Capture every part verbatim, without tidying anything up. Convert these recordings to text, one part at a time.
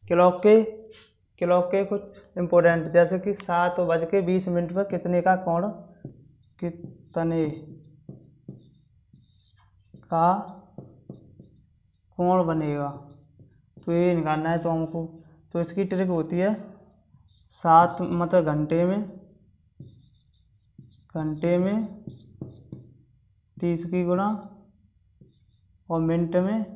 Clock के clock के कुछ इम्पोर्टेंट, जैसे कि सात बज के बीस मिनट पर कितने का कोण कितने का कोण बनेगा, तो ये निकालना है तो हमको। तो इसकी ट्रिक होती है सात मतलब घंटे में घंटे में तीस की गुणा और मिनट में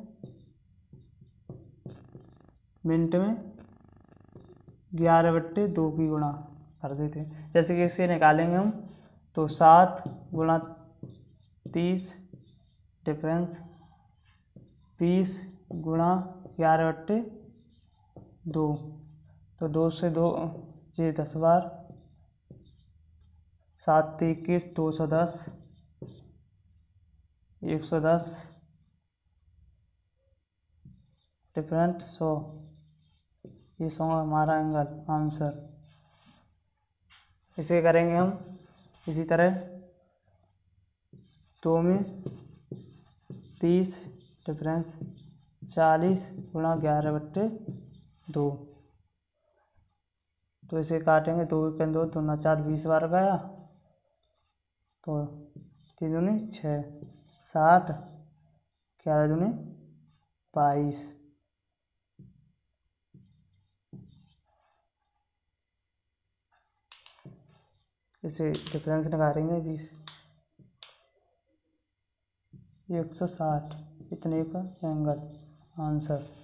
मिनट में ग्यारह बट्टे दो की गुणा कर देते हैं। जैसे कि इससे निकालेंगे हम तो सात गुणा तीस डिफरेंस बीस गुणा ग्यारह बट्टे दो, तो दो से दो ये दस बार, सात इक्कीस दो सौ दस एक सौ दस डिफरेंट सौ, ये सौ हमारा एंगल आंसर। इसे करेंगे हम इसी तरह दो में तीस डिफरेंस चालीस गुणा ग्यारह बट्टे दो, तो इसे काटेंगे दो के दो दो ना चार बीस बार गया, तो तीन दूनी छः साठ ग्यारह दूनी बाईस। इसे डिफरेंस निकालेंगे बीस एक सौ साठ, इतने का एंगल आंसर।